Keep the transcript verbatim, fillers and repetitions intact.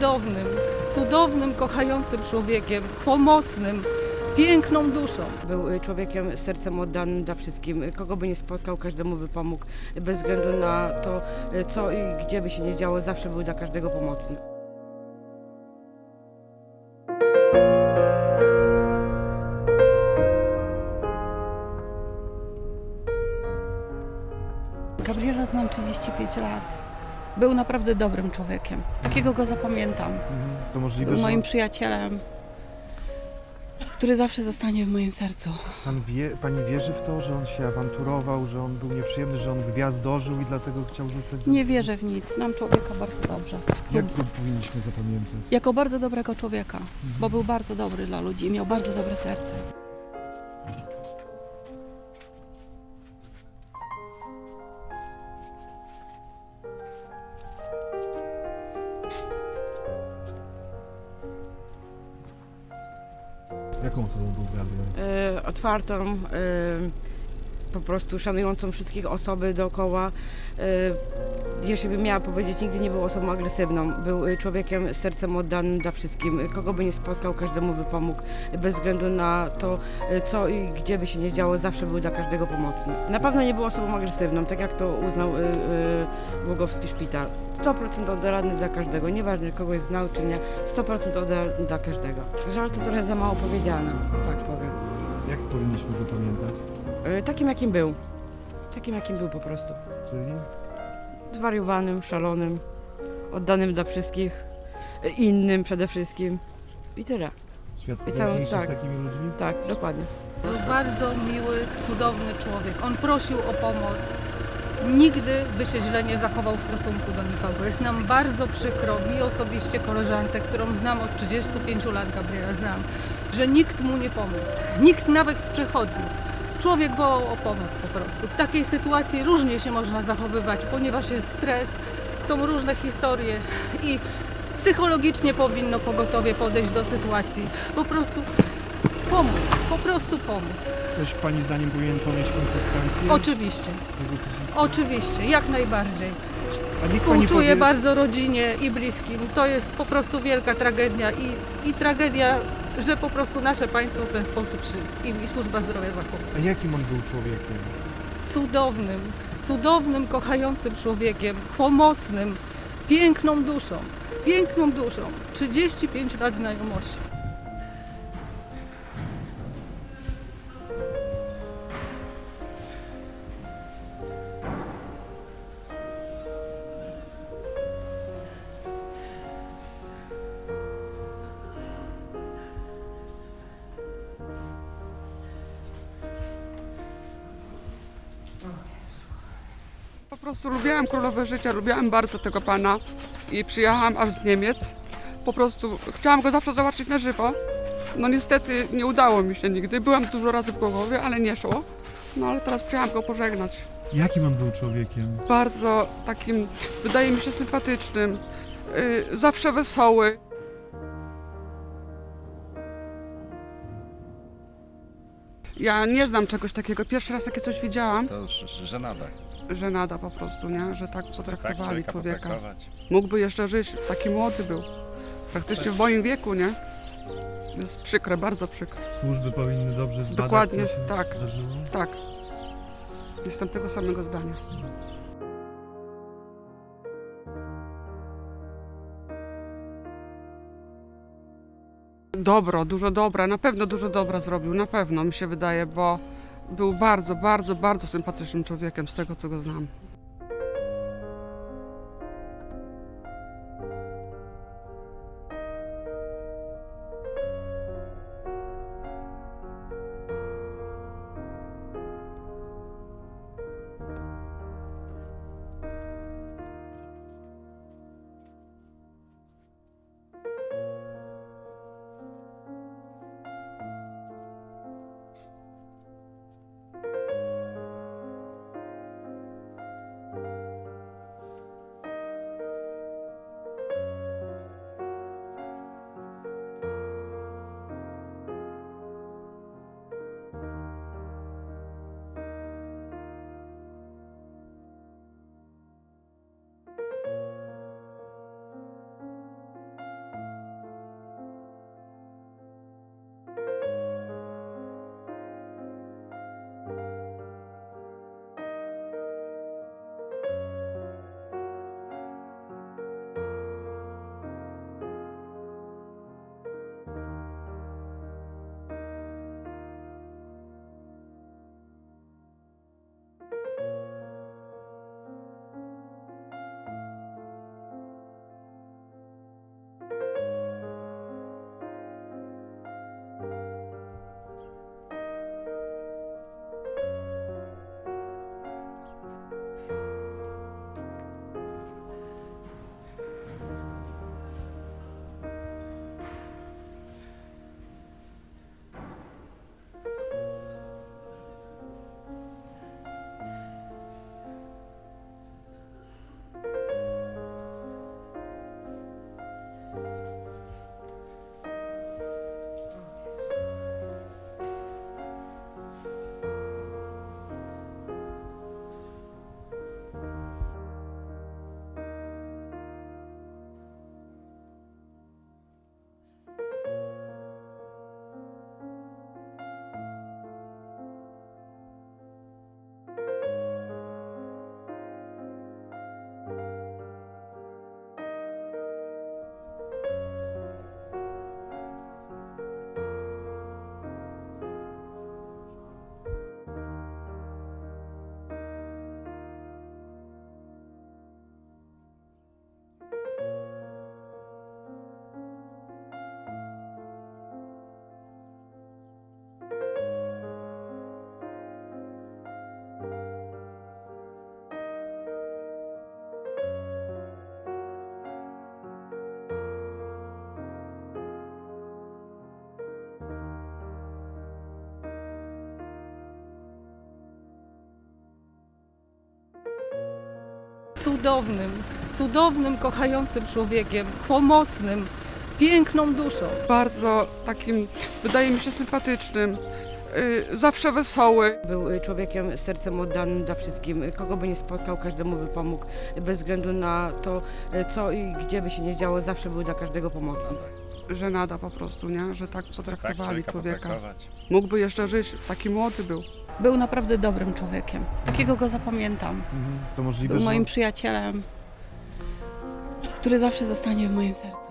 cudownym, cudownym, kochającym człowiekiem, pomocnym, piękną duszą. Był człowiekiem z sercem oddanym dla wszystkim. Kogo by nie spotkał, każdemu by pomógł. Bez względu na to, co i gdzie by się nie działo, zawsze był dla każdego pomocny. Gabriela znam trzydzieści pięć lat. Był naprawdę dobrym człowiekiem. Takiego go zapamiętam. Mhm. To możliwe, Był moim że... przyjacielem, który zawsze zostanie w moim sercu. Pan wie, pani wierzy w to, że on się awanturował, że on był nieprzyjemny, że on gwiazd dożył i dlatego chciał zostać zamknięty? Nie wierzę w nic. Znam człowieka bardzo dobrze. Jak go powinniśmy zapamiętać? Jako bardzo dobrego człowieka, bo był bardzo dobry dla ludzi i miał bardzo dobre serce. Jaką osobą był Gabriel? E, otwartą, e, po prostu szanującą wszystkich osoby dookoła. E, jeśli bym miała powiedzieć, nigdy nie był osobą agresywną. Był człowiekiem z sercem oddanym dla wszystkim. Kogo by nie spotkał, każdemu by pomógł. Bez względu na to, co i gdzie by się nie działo, zawsze był dla każdego pomocny. Na pewno nie był osobą agresywną, tak jak to uznał e, e, Głogowski szpital. sto procent oddalany dla każdego, nieważne kogoś znał czy nie, sto procent oddalany dla każdego. Żal to trochę za mało powiedziane, tak powiem. Jak powinniśmy go pamiętać? E, takim jakim był. Takim jakim był po prostu. Czyli? Zwariowanym, szalonym, oddanym dla wszystkich, e, innym przede wszystkim i tyle. Świat I cały- pewniejszy tak. z takimi ludźmi? Tak, dokładnie. Był bardzo miły, cudowny człowiek. On prosił o pomoc. Nigdy by się źle nie zachował w stosunku do nikogo. Jest nam bardzo przykro, mi osobiście, koleżance, którą znam od trzydziestu pięciu lat, Gabriela znam, że nikt mu nie pomógł. Nikt nawet z przechodniów. Człowiek wołał o pomoc po prostu. W takiej sytuacji różnie się można zachowywać, ponieważ jest stres, są różne historie i psychologicznie powinno pogotowie podejść do sytuacji. Po prostu pomóc, po prostu pomóc. Ktoś pani zdaniem powinien ponieść konsekwencje? Oczywiście. Tego, co się stało? Oczywiście, jak najbardziej. A niech pani Współczuję powie- bardzo rodzinie i bliskim. To jest po prostu wielka tragedia i, i tragedia, że po prostu nasze państwo w ten sposób się, i, i służba zdrowia zachowuje. A jakim on był człowiekiem? Cudownym, cudownym, kochającym człowiekiem, pomocnym, piękną duszą, piękną duszą. trzydzieści pięć lat znajomości. Po prostu lubiłam Królowe Życia, lubiłam bardzo tego pana i przyjechałam aż z Niemiec. Po prostu chciałam go zawsze zobaczyć na żywo. No niestety nie udało mi się nigdy. Byłam dużo razy w Głogowie, ale nie szło. No ale teraz przyjechałam go pożegnać. Jakim on był człowiekiem? Bardzo takim, wydaje mi się, sympatycznym, yy, zawsze wesoły. Ja nie znam czegoś takiego. Pierwszy raz takie coś widziałam. To żenada. Żenada po prostu, nie? Że tak potraktowali Tak, człowieka. potraktować. Mógłby jeszcze żyć, taki młody był. Praktycznie w moim wieku, nie? Jest przykre, bardzo przykre. Służby powinny dobrze zbadać, Dokładnie, co się tak. zdarzyło? Tak. Jestem tego samego zdania. Dobro, dużo dobra, na pewno dużo dobra zrobił, na pewno mi się wydaje, bo był bardzo, bardzo, bardzo sympatycznym człowiekiem z tego, co go znam. cudownym, cudownym, kochającym człowiekiem, pomocnym, piękną duszą. Bardzo takim, wydaje mi się, sympatycznym, yy, zawsze wesoły. Był y, człowiekiem z sercem oddanym dla wszystkim. Kogo by nie spotkał, każdemu by pomógł. Bez względu na to, y, co i gdzie by się nie działo, zawsze był dla każdego pomocny. Żenada po prostu, nie? Że tak potraktowali Tak, człowieka. potraktować. Mógłby jeszcze żyć, taki młody był. Był naprawdę dobrym człowiekiem. Takiego go zapamiętam. Mhm. To możliwe, Był że moim on... przyjacielem, który zawsze zostanie w moim sercu.